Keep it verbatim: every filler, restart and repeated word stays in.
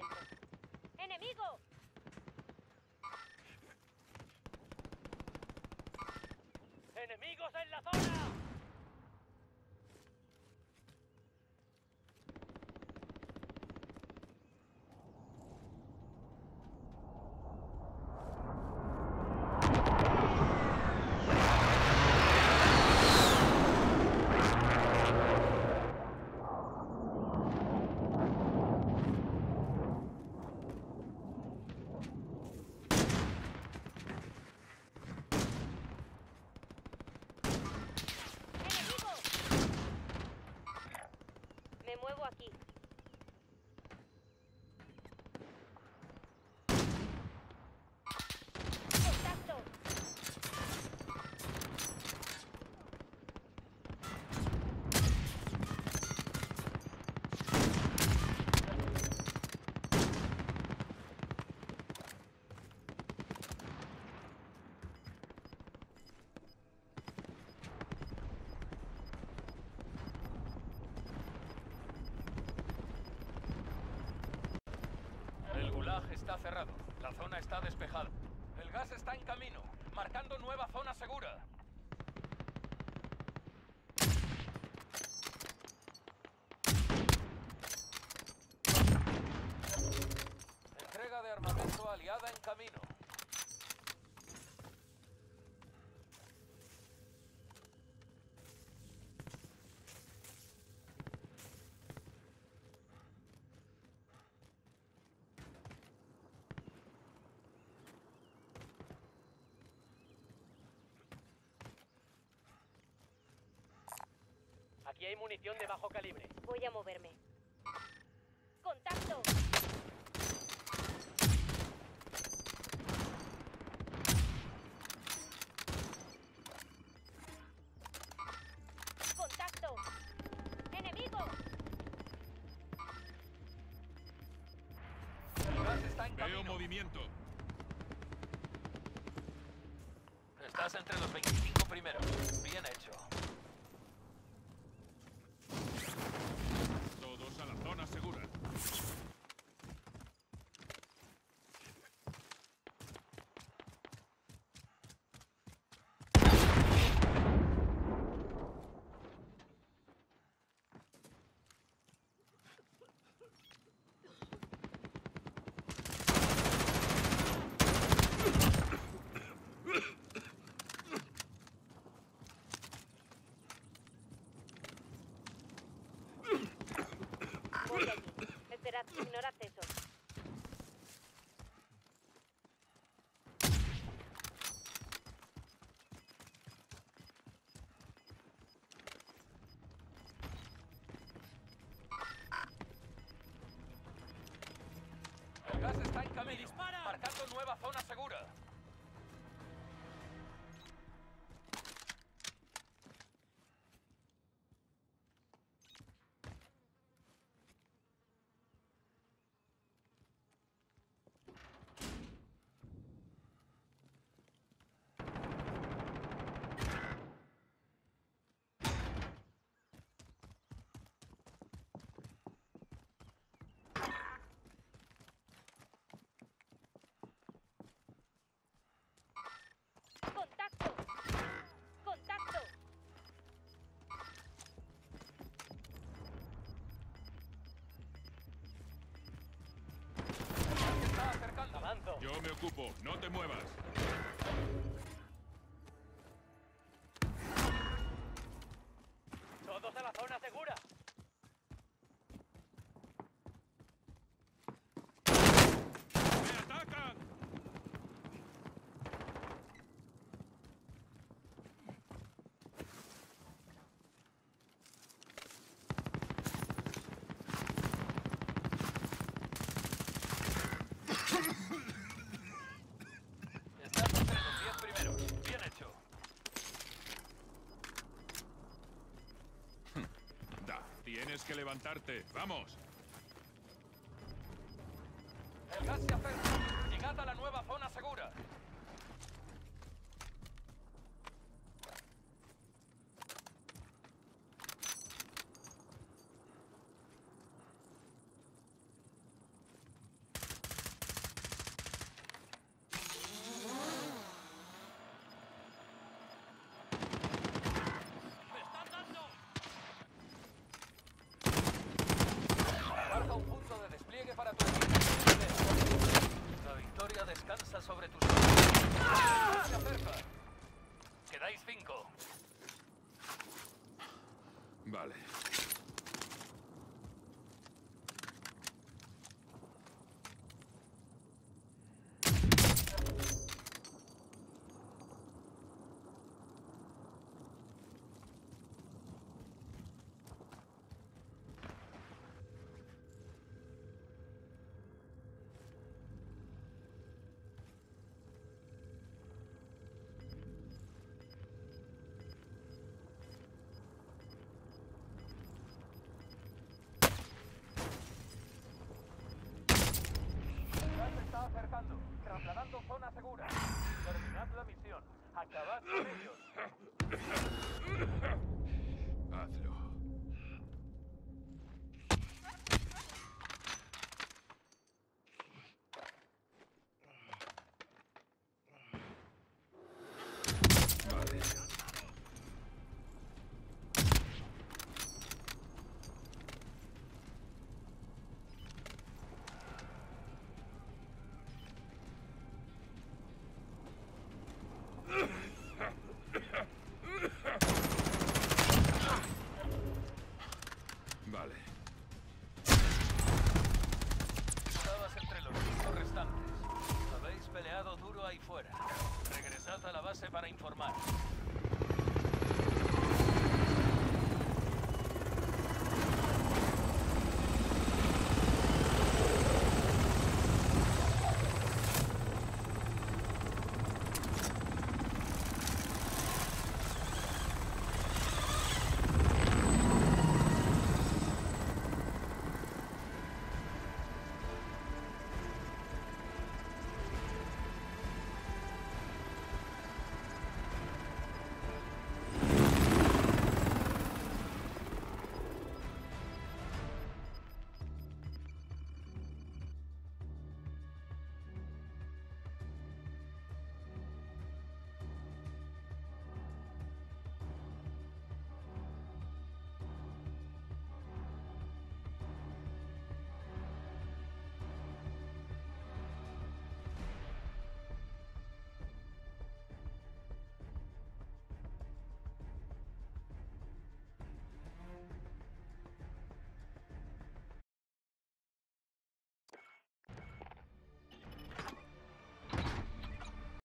movimiento. ¡Enemigo! ¡Enemigos en la zona! Me muevo aquí. ¡Contacto! El Gulag está cerrado. La zona está despejada. El gas está en camino, marcando nueva zona segura. Entrega de armamento aliada en camino. Aquí hay munición de bajo calibre. Voy a moverme. ¡Contacto! ¡Contacto! ¡Enemigo! El gas está en camino. Veo movimiento. Estás entre los veinticinco primeros. Bien hecho. Todos a la zona segura. Voy allí. Esperad, ignorad eso. El gas está en camino, marcando nueva zona segura. ¡Contacto! ¡Contacto! El gas se está acercando. Avanzo. Yo me ocupo. No te muevas. Todos a la zona segura. ¡Me atacan! Estás entre los diez primeros. Bien hecho. Da, tienes que levantarte. ¡Vamos! El gas se acerca. Llegad a la nueva zona segura. Vale.